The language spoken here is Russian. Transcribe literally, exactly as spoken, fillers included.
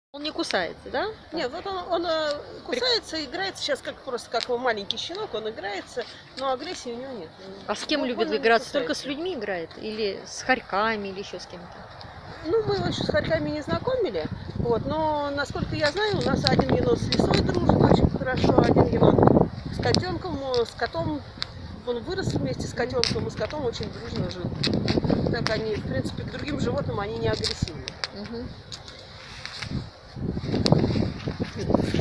Он не кусается, да? Нет, вот он, он э, кусается, играется сейчас как просто как маленький щенок, он играется, но агрессии у него нет. А с кем Он любит больно не играться? Только с кусается. людьми играет? Или с хорьками, или еще с кем-то? Ну, мы его еще с хорьками не знакомили, вот, но, насколько я знаю, у нас один енот с лисой дружит очень хорошо, один енот с котенком, с котом, он вырос вместе с котенком, и с котом очень дружно жил. Так они, в принципе, к другим животным они не агрессивны. Мгм.